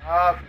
Uh,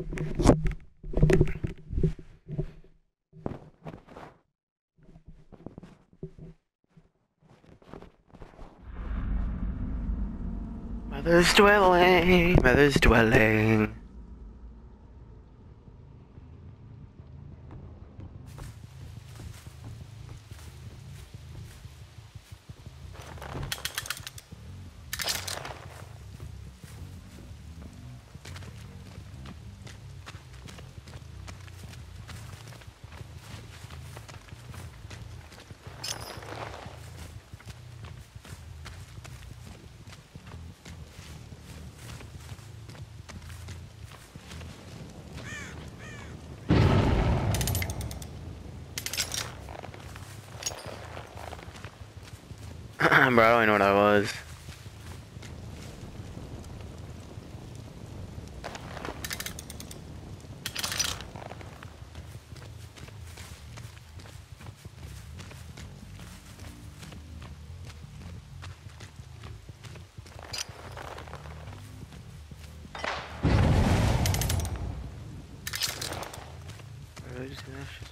Mother's dwelling, mother's dwelling. Bro, I don't know what that was. Did I just do that shit?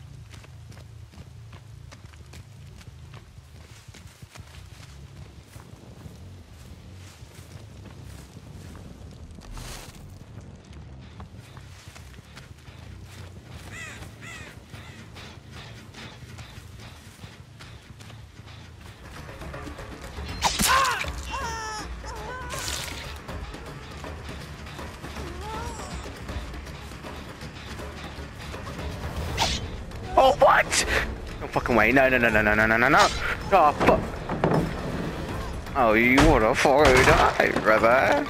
Oh, what? No fucking way. No, no, no, no, no, no, no, no, no. Oh, fuck. Oh, you wanna fucking die, brother?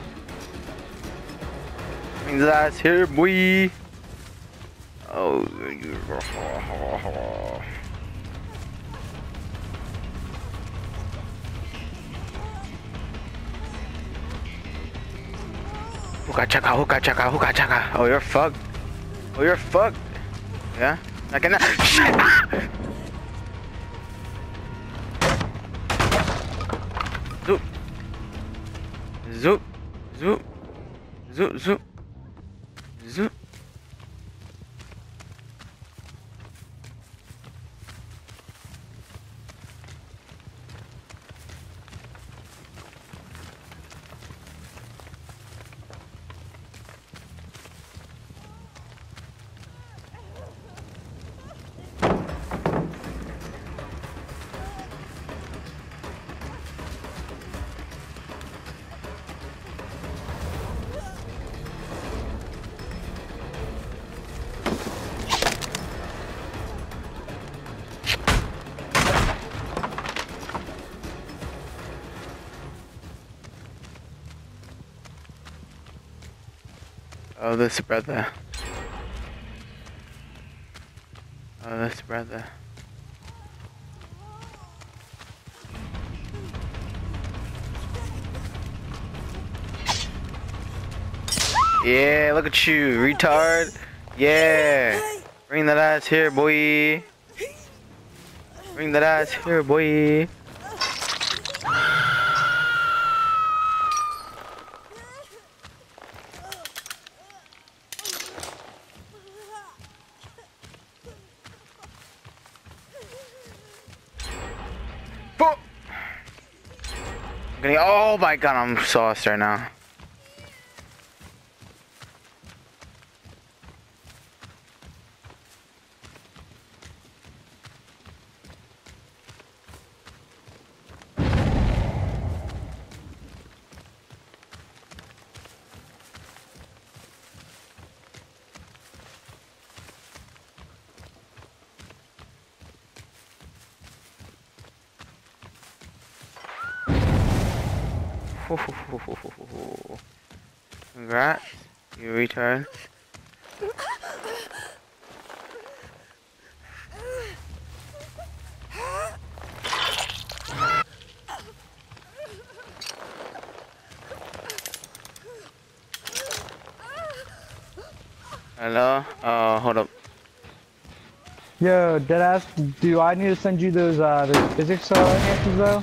Means that's here, boy. Oh, you. Hookah chaka, hookah chaka, hookah chaka. Oh, you're fucked. Oh, you're fucked. Yeah? I cannot. Shit! Zoop. Zoop. Zoop. Zoop. Zoop. Zoop. Oh, this brother. Oh, this brother. Yeah, look at you, retard. Yeah. Bring that ass here, boy. Bring that ass here, boy. Oh my god, I'm sauced right now. Congrats, you retard. Hello? Oh, hold up. Yo, deadass, do I need to send you those the physics answers though?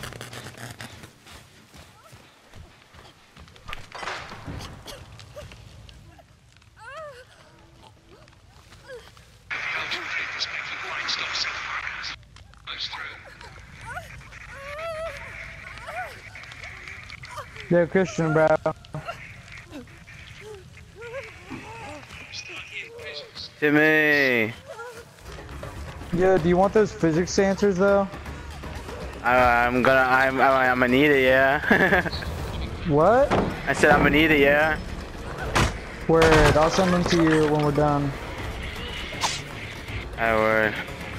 Yo, Christian, bro. Timmy. Yo, do you want those physics answers though? I'm gonna need it, yeah. What? I said I'm gonna need it, yeah. Word. I'll send them to you when we're done. I word.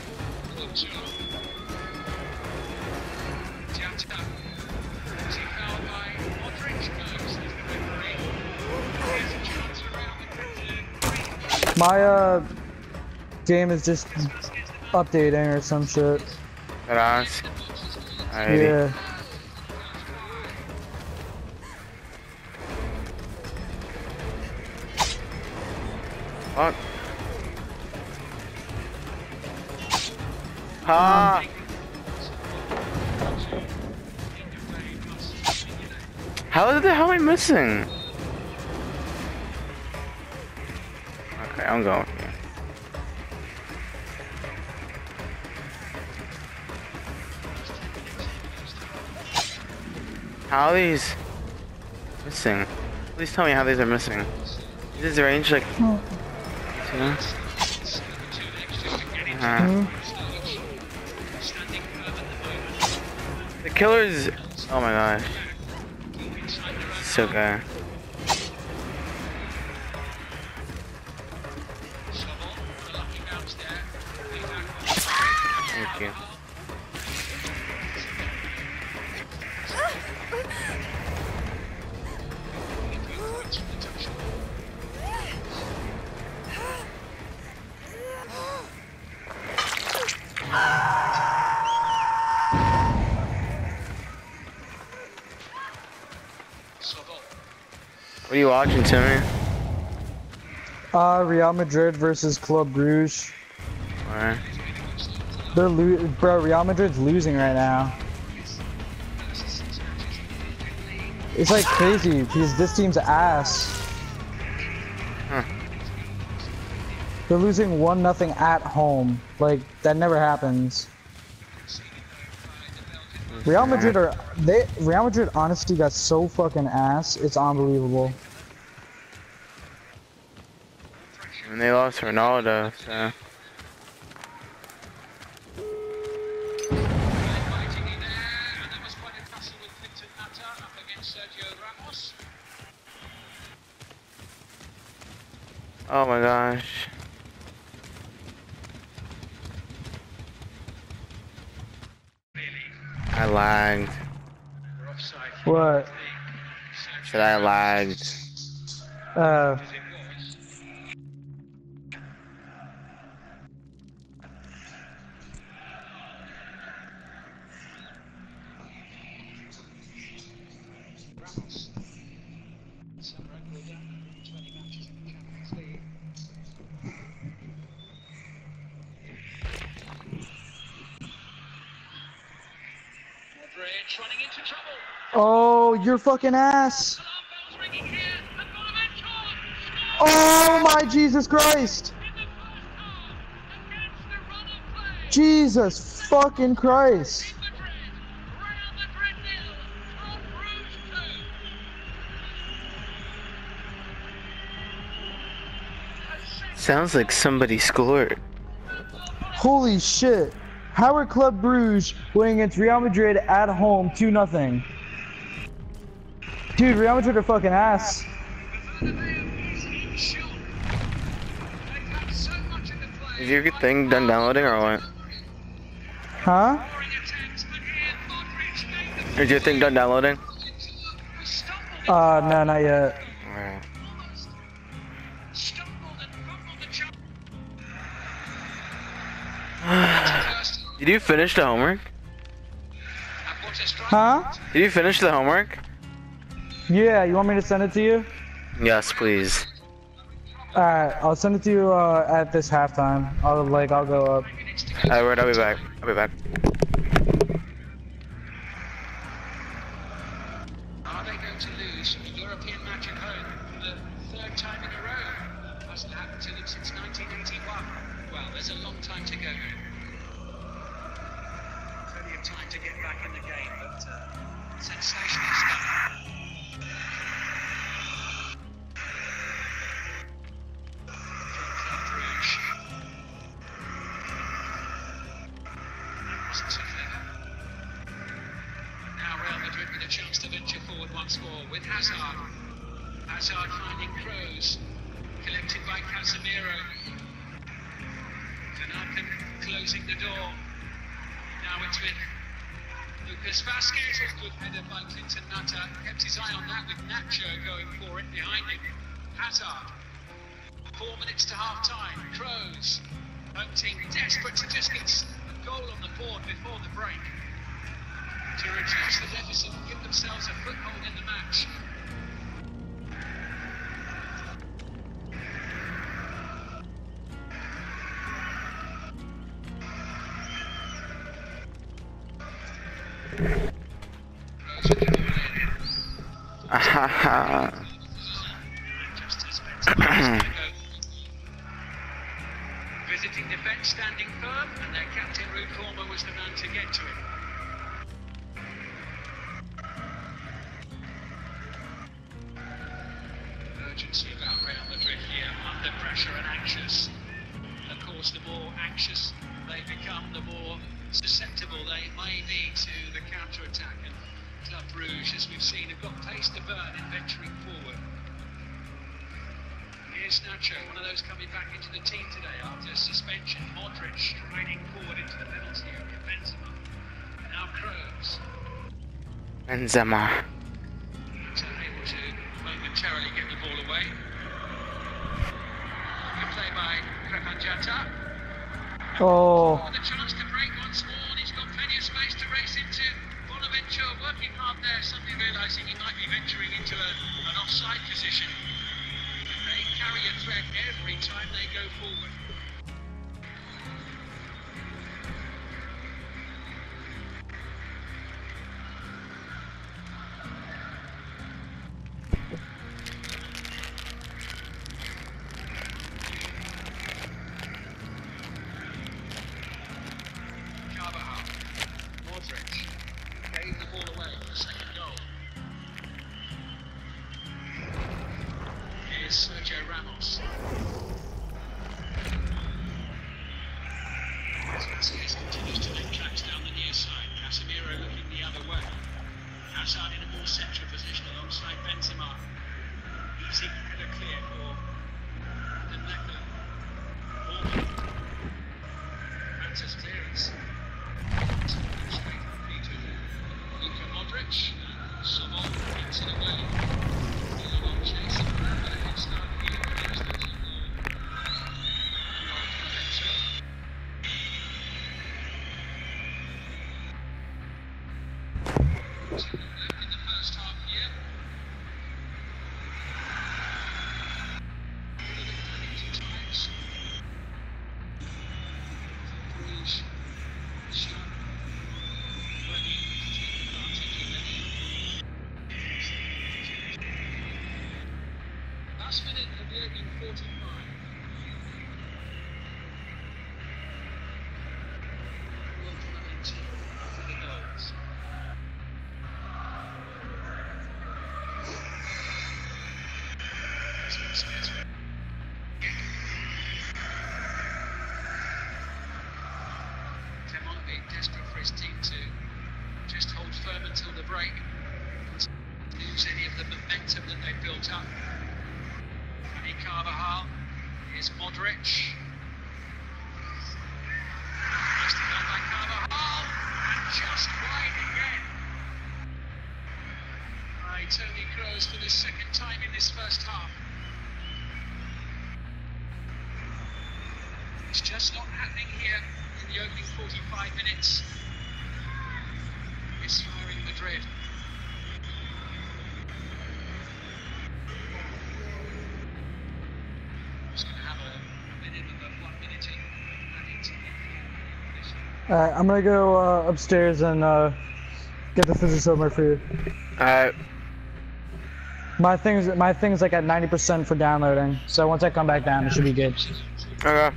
My game is just updating or some shit. Alrighty. Yeah. Fuck. Ah. How the hell am I missing? Okay, I'm going here. How are these missing? Please tell me how these are missing. Is this range like? The killer's. Oh my gosh. So good. Thank you. What are you watching, Timmy? Real Madrid versus Club Brugge. Alright. Bro, Real Madrid's losing right now. It's like crazy because this team's ass. Huh. They're losing 1-0 at home. Like that never happens. Real Madrid honestly got so fucking ass. It's unbelievable. And they lost Ronaldo, so. Oh my gosh. I lagged. What? Said I lagged. Oh, you're fucking ass. Oh my Jesus Christ. Jesus fucking Christ. Sounds like somebody scored. Holy shit. How are Club Brugge winning against Real Madrid at home 2-0? Dude, Real Madrid are fucking ass. Is your thing done downloading or what? Huh? Is your thing done downloading? No, not yet. Alright. Did you finish the homework? Huh? Did you finish the homework? Yeah, you want me to send it to you? Yes, please. Alright, I'll send it to you at this halftime. I'll go up. Alright, I'll be back. I'll be back. Are they going to lose a European match at home for the third time in a row? Hasn't happened to them since 1981. Well, there's a long time to go. Plenty of time to get back in the game, but sensational stuff. wasn't so clever. Now Real Madrid with a chance to venture forward once more with Hazard. Hazard finding Kroos, collected by Casemiro. Van closing the door. Now it's with Lucas Vazquez. Good header by Clinton Nutter. Kept his eye on that with Nacho going for it behind him. Hazard. 4 minutes to half time. Kroos. Home team desperate to just get a goal on the board before the break. To reduce the deficit and give themselves a foothold in the match. Visiting defence standing firm, and their captain Ruud Korma was the man to get to it. Urgency about Real Madrid here, under pressure and anxious. Of course, the more anxious they become, the more susceptible they may be to the counter-attack. And Club Brugge, as we've seen, have got pace to burn in venturing forward. Here's Nacho, one of those coming back into the team today after suspension. Modric striding forward into the penalty area. Benzema. Now Kroos. Benzema. Able to momentarily get the ball away. Good play by Crépin Diatta. Oh. The chance to break once more, and he's got plenty of space to race into. Bonaventure working hard there, suddenly realising he might be venturing into an offside position. They carry a threat every time they go forward. Carvajal, Modric gave the ball away for the second goal. Here's Sergio Ramos. Vazquez continues to make tracks down the near side. Casemiro looking the other way. Hazard in a more central position alongside Benzema. Easy header clear for Dembele. Matters clearance. Straight from Peter. Luka Modric. Sobol into the way. Chasing around, but a good start here. There's the two left in the first half here. Times. Bruges. Sharp. Ready. Last minute of the opening 45. World Running Team for the goals. Clement being desperate for his team to just hold firm until the break. Not lose any of the momentum that they've built up. Carvajal, here's Modric. Nicely done by Carvajal, and just wide again by Toni Kroos for the second time in this first half. It's just not happening here in the opening 45 minutes. Misfiring Madrid. Alright, I'm gonna go upstairs and get the physics over for you. Alright. My thing's like at 90% for downloading, so once I come back down, it should be good. Okay.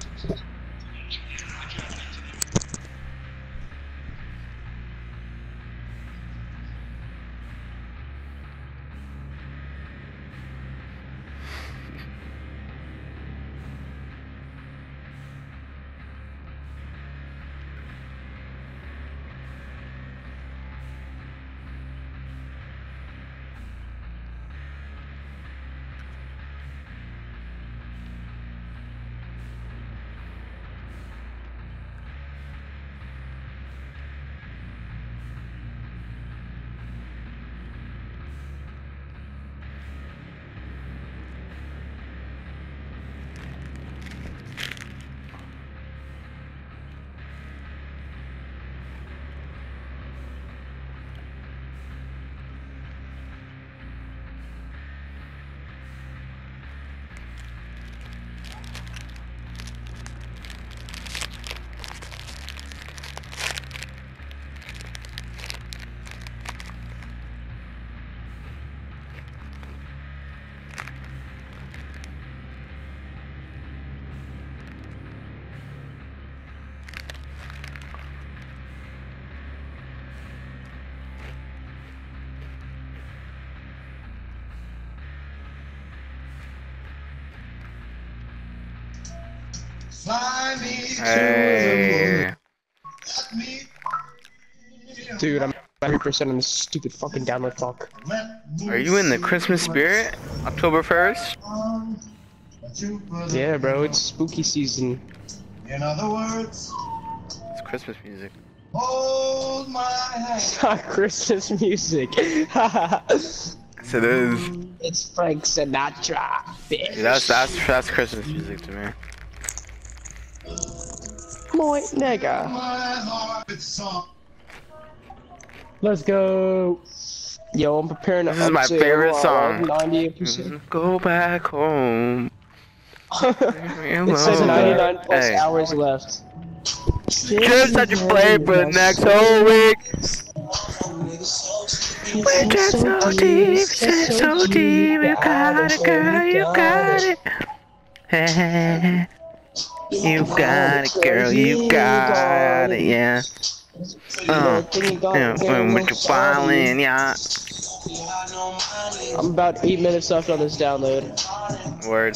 Hey. Dude, I'm 100% on this stupid fucking download clock. Are you in the Christmas spirit? October 1st? Yeah, bro, it's spooky season. In other words, It's Christmas music. hold my hand. It's not Christmas music. Yes, it is. It's Frank Sinatra, bitch. Dude, that's Christmas music to me. Moy nigga. My heart with song. Let's go. Yo, I'm preparing to This is my favorite song. 98%. Go back home. It says 99 plus Hey. hours left. Just such a play for the next whole week. We're just so deep, just so deep. You got it, girl, you got it. Hey, you got it, girl, you got it, yeah. Yeah, with your violin, yeah. I'm about 8 minutes left on this download. Word.